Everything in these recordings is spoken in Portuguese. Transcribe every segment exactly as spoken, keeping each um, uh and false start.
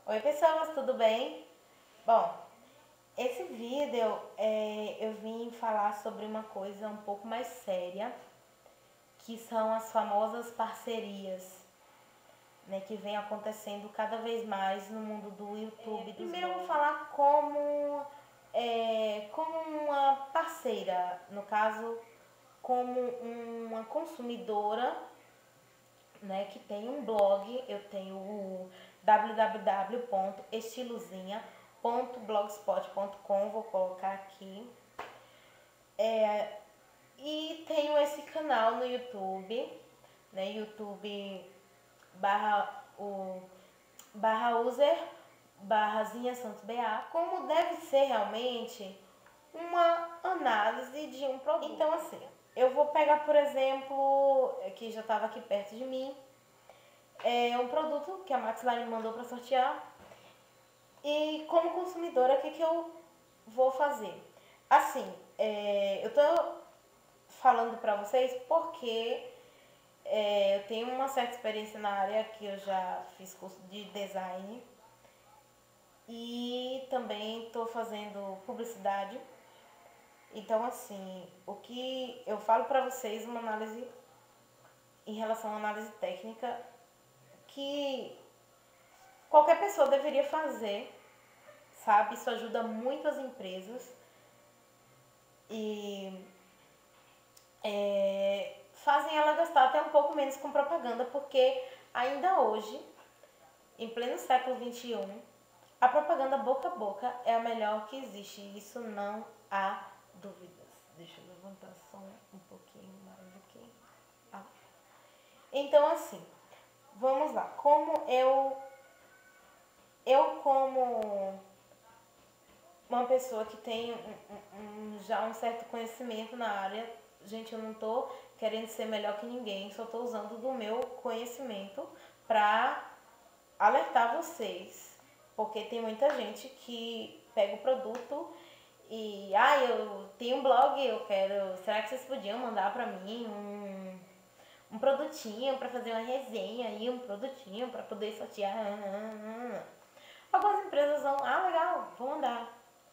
Oi pessoas, tudo bem? Bom, esse vídeo é, eu vim falar sobre uma coisa um pouco mais séria, que são as famosas parcerias, né, que vem acontecendo cada vez mais no mundo do YouTube. É, primeiro eu vou falar como, é, como uma parceira, no caso, como uma consumidora, né, que tem um blog. Eu tenho o w w w ponto estilozinha ponto blogspot ponto com, vou colocar aqui. É, e tenho esse canal no YouTube, né, YouTube barra o barra user barra Zinha Santos B A, como deve ser realmente uma análise de um produto. Então assim, eu vou pegar, por exemplo, que já estava aqui perto de mim, é um produto que a Maxline me mandou para sortear. E como consumidora, o que, que eu vou fazer? Assim, é, eu tô falando para vocês porque é, eu tenho uma certa experiência na área, que eu já fiz curso de design e também estou fazendo publicidade. Então, assim, o que eu falo para vocês, uma análise em relação à análise técnica que qualquer pessoa deveria fazer, sabe? Isso ajuda muito as empresas e é, fazem ela gastar até um pouco menos com propaganda, porque ainda hoje, em pleno século vinte e um, a propaganda boca a boca é a melhor que existe. Isso não há dúvidas. Deixa eu levantar só um pouquinho mais aqui. Ah. Então, assim, vamos lá. Como eu, eu como uma pessoa que tem um, um, já um certo conhecimento na área, gente, eu não tô querendo ser melhor que ninguém, só tô usando do meu conhecimento para alertar vocês, porque tem muita gente que pega o produto e, ah, eu tenho um blog, eu quero, será que vocês podiam mandar para mim um, um produtinho para fazer uma resenha aí, um produtinho para poder sortear? Algumas empresas vão, ah, legal, vou mandar.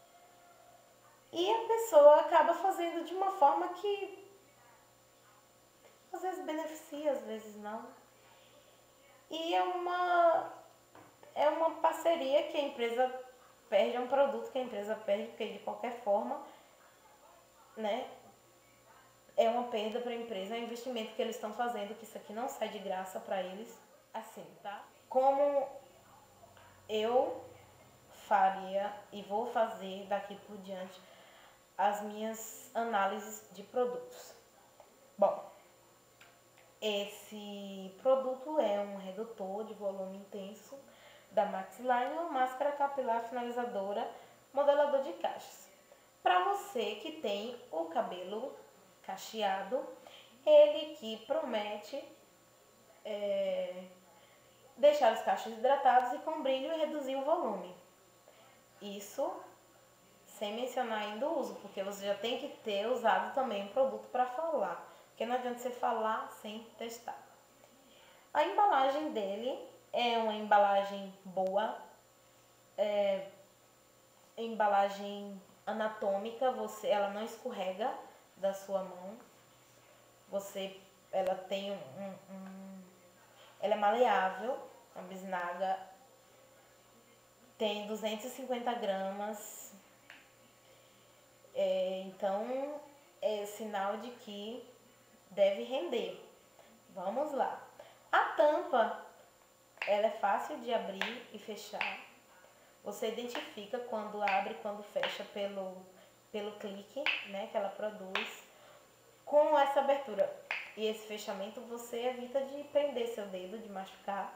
E a pessoa acaba fazendo de uma forma que às vezes beneficia, às vezes não. E é uma, é uma parceria que a empresa perde, é um produto que a empresa perde, porque de qualquer forma, né, é uma perda para a empresa, é um investimento que eles estão fazendo, que isso aqui não sai de graça para eles. Assim, tá? Como eu faria e vou fazer daqui por diante as minhas análises de produtos. Bom, esse produto é um redutor de volume intenso da Maxline, uma máscara capilar finalizadora, modelador de cachos. Para você que tem o cabelo cacheado, ele que promete é, deixar os cachos hidratados e com brilho e reduzir o volume. Isso sem mencionar ainda o uso, porque você já tem que ter usado também o produto para falar, porque não adianta você falar sem testar. A embalagem dele é uma embalagem boa, é, embalagem anatômica, você, ela não escorrega da sua mão, você, ela tem um, um, um ela é maleável, a bisnaga tem duzentos e cinquenta gramas, é, então é sinal de que deve render. Vamos lá. A tampa, ela é fácil de abrir e fechar. Você identifica quando abre e quando fecha pelo, pelo clique, né, que ela produz. Com essa abertura e esse fechamento, você evita de prender seu dedo, de machucar.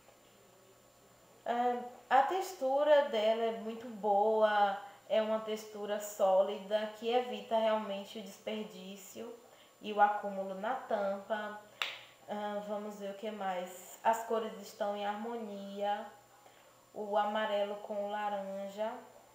A textura dela é muito boa, é uma textura sólida que evita realmente o desperdício e o acúmulo na tampa. Uh, vamos ver o que mais. As cores estão em harmonia. O amarelo com o laranja.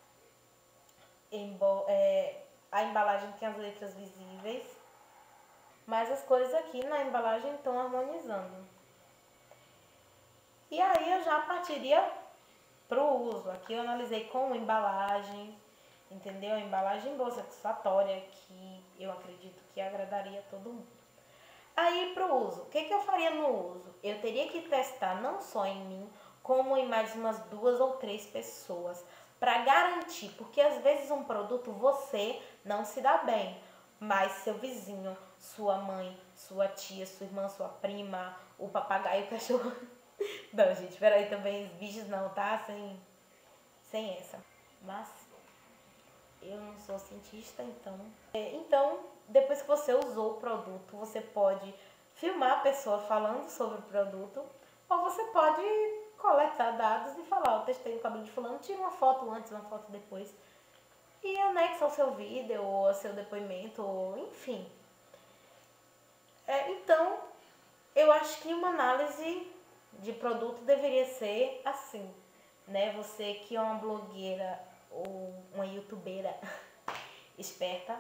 Embo é, a embalagem tem as letras visíveis, mas as cores aqui na embalagem estão harmonizando. E aí eu já partiria pro uso. Aqui eu analisei com embalagem, entendeu? Embalagem boa, satisfatória, que eu acredito que agradaria a todo mundo. Aí pro uso, o que, que eu faria no uso? Eu teria que testar não só em mim, como em mais umas duas ou três pessoas, para garantir, porque às vezes um produto você não se dá bem, mas seu vizinho, sua mãe, sua tia, sua irmã, sua prima, o papagaio, o cachorro. Não, gente, peraí também, os bichos não, tá? Sem, sem essa. Mas eu não sou cientista, então. É, então, depois que você usou o produto, você pode filmar a pessoa falando sobre o produto, ou você pode coletar dados e falar, eu testei no cabelo de fulano, tira uma foto antes, uma foto depois, e anexa ao seu vídeo, ou ao seu depoimento, ou enfim. É, então, eu acho que uma análise de produto deveria ser assim, né? Você que é uma blogueira ou uma youtubeira esperta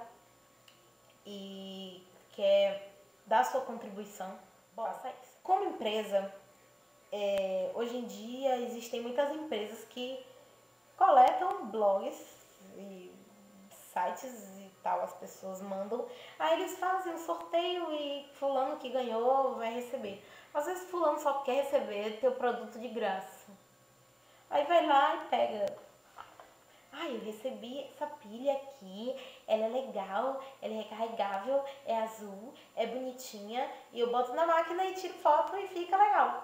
e quer dar sua contribuição, faça isso. Como empresa, é, hoje em dia existem muitas empresas que coletam blogs e sites e tal, as pessoas mandam, aí eles fazem um sorteio e fulano que ganhou vai receber. Às vezes fulano só quer receber teu produto de graça. Aí vai lá e pega. Ah, eu recebi essa pilha aqui, ela é legal, ela é recarregável, é azul, é bonitinha, e eu boto na máquina e tiro foto e fica legal.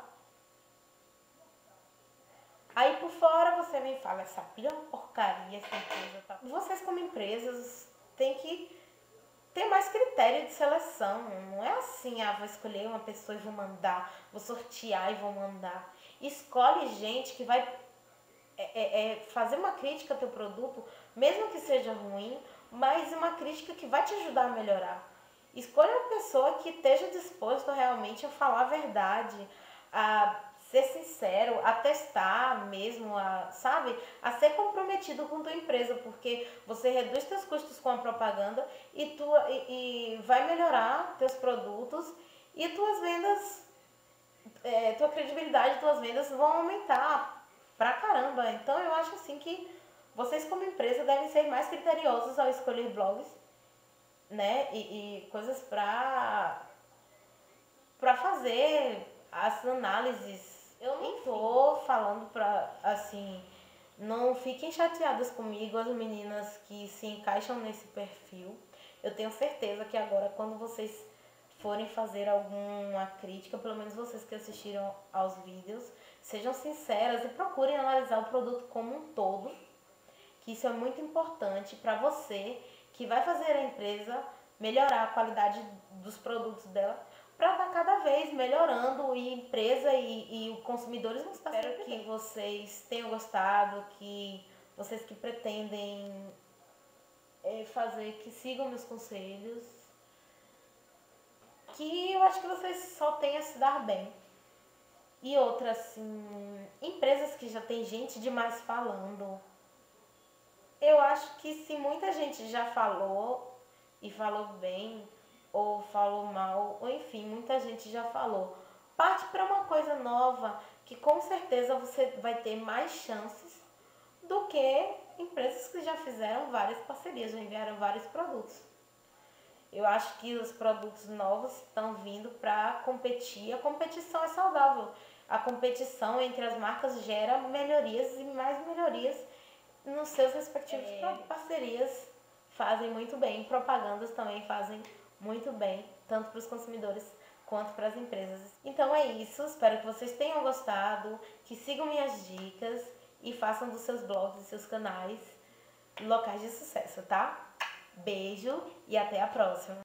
Aí por fora você vem e fala, essa pilha é uma porcaria, essa empresa tá... Vocês como empresas têm que ter mais critério de seleção. Não é assim, ah, vou escolher uma pessoa e vou mandar, vou sortear e vou mandar. Escolhe gente que vai é, é, é fazer uma crítica ao teu produto, mesmo que seja ruim, mas uma crítica que vai te ajudar a melhorar. Escolha uma pessoa que esteja disposta realmente a falar a verdade, a ser sincero, a testar mesmo, a, sabe? A ser comprometido com tua empresa, porque você reduz teus custos com a propaganda e, tu, e, e vai melhorar teus produtos e tuas vendas, é, tua credibilidade, tuas vendas vão aumentar pra caramba. Então eu acho assim que vocês como empresa devem ser mais criteriosos ao escolher blogs, né? E, e coisas pra, pra fazer as análises. Eu nem tô falando pra, assim, não fiquem chateadas comigo, as meninas que se encaixam nesse perfil. Eu tenho certeza que agora, quando vocês forem fazer alguma crítica, pelo menos vocês que assistiram aos vídeos, sejam sinceras e procurem analisar o produto como um todo, que isso é muito importante para você, que vai fazer a empresa melhorar a qualidade dos produtos dela, para estar cada vez melhorando e a empresa e, e os consumidores vão estar. Espero que vocês tenham gostado, que vocês que pretendem é, fazer, que sigam meus conselhos, que eu acho que vocês só têm a se dar bem. E outra, assim, empresas que já tem gente demais falando, eu acho que se muita gente já falou e falou bem, ou falou mal, ou enfim, muita gente já falou. Parte para uma coisa nova, que com certeza você vai ter mais chances do que empresas que já fizeram várias parcerias, já enviaram vários produtos. Eu acho que os produtos novos estão vindo para competir. A competição é saudável. A competição entre as marcas gera melhorias e mais melhorias nos seus respectivos é. produtos. Parcerias fazem muito bem, propagandas também fazem muito bem, tanto para os consumidores quanto para as empresas. Então é isso, espero que vocês tenham gostado, que sigam minhas dicas e façam dos seus blogs e seus canais locais de sucesso, tá? Beijo e até a próxima!